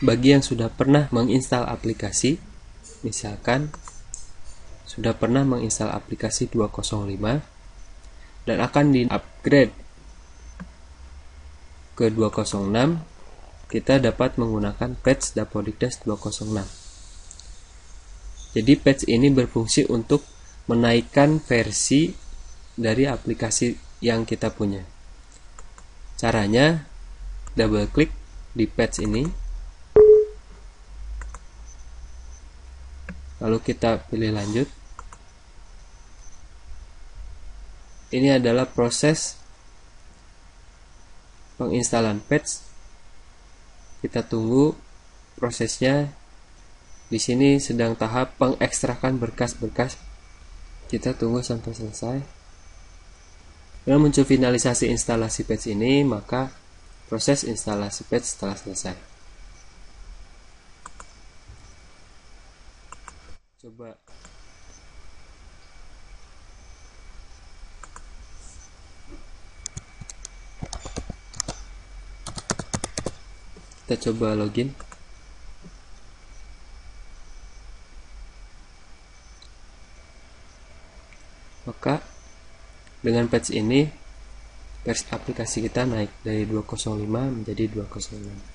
bagi yang sudah pernah menginstal aplikasi, misalkan sudah pernah menginstal aplikasi 205 dan akan di-upgrade ke 206, kita dapat menggunakan patch Dapodik-Dash 206. Jadi patch ini berfungsi untuk menaikkan versi dari aplikasi yang kita punya. Caranya, double klik di patch ini, lalu kita pilih lanjut. Ini adalah proses penginstalan patch. Kita tunggu prosesnya. Di sini sedang tahap pengekstrakan berkas-berkas. Kita tunggu sampai selesai. Bila muncul finalisasi instalasi patch ini, maka proses instalasi patch telah selesai. Coba kita coba login. Maka dengan patch ini versi aplikasi kita naik dari 205 menjadi 206.